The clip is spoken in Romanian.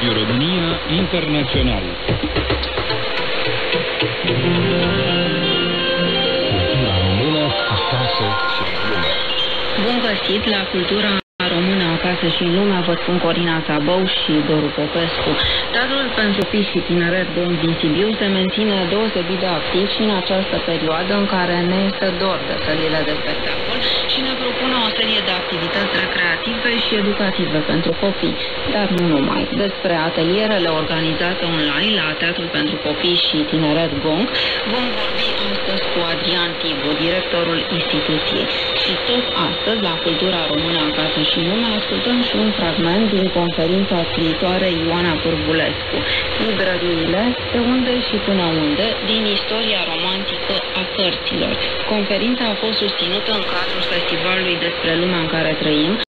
Radio România Internațional. Cultura română acasă și în lume. Bun găsit la Cultura Română acasă și în lume, vă spun Corina Țabău și Doru Popescu. Teatrul pentru copii și tineret Gong din Sibiu se menține deosebit de activ și în această perioadă în care ne este dor de sălile de spectacol și ne propune o serie de activități recreative și educative pentru copii, dar nu numai. Despre atelierele organizate online la Teatrul pentru copii și tineret Gong vom vorbi astăzi cu Adrian Tibu, directorul instituției. Și tot astăzi, la Cultura Română acasă și în lume, ascultăm și un fragment din conferința scriitoarei Ioana Pârvulescu, Librăriile, de unde și până unde, din istoria romantică a cărților. Conferința a fost susținută în cadrul festivalului despre lumea în care trăim,